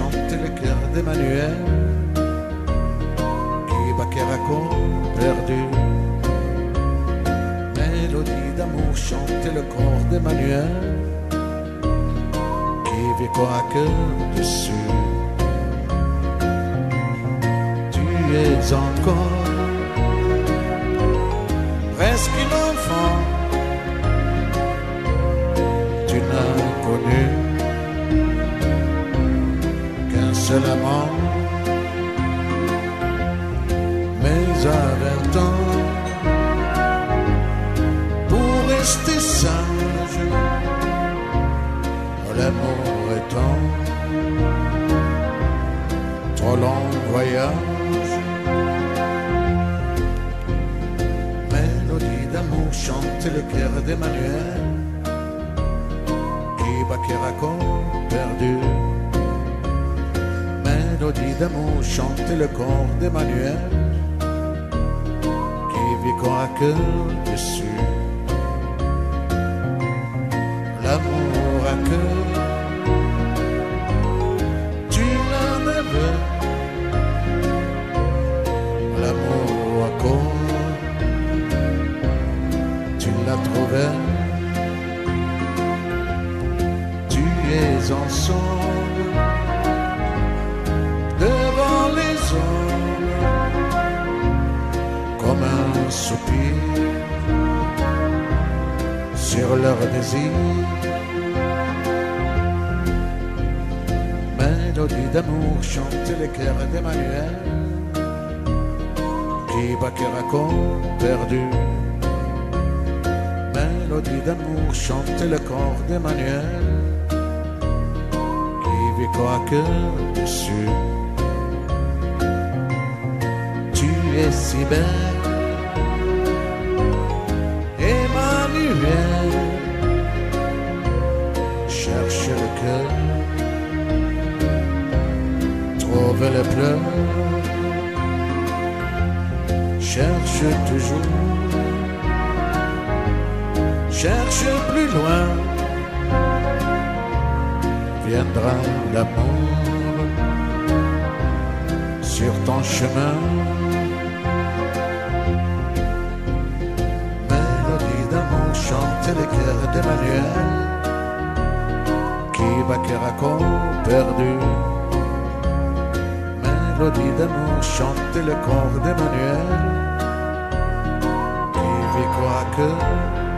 chantait le cœur d'Emmanuel, qui raconte perdu. Mélodie d'amour chantait le corps d'Emmanuel, qui vit quoi que dessus. Tu es encore presque une enfant, tu n'as connu qu'un seul amant. Mais à 20 ans, pour rester sage, l'amour étant trop long voyage. Mélodie d'amour chantait le cœur d'Emmanuel, qui raconte perdu. Mélodie d'amour chantait le corps d'Emmanuel, qui vit quoi que dessus. L'amour à cœur, tu l'as rêvé. L'amour à corps, tu l'as trouvé. Tu es ensemble devant les hommes, comme un soupir sur leur désir. Mélodie d'amour chantait le cœur d'Emmanuel, qui raconte perdu. Mélodie d'amour chantait le corps d'Emmanuel, qui vit quoi que dessus. Tu es si belle, Emmanuel, cherche le cœur, trouve les pleurs, cherche toujours, cherche plus loin, viendra l'amour sur ton chemin. Mélodie d'amour chantait le cœur d'Emmanuel, qui raconte perdu. Mélodie d'amour chantait le corps d'Emmanuel, qui vit quoi que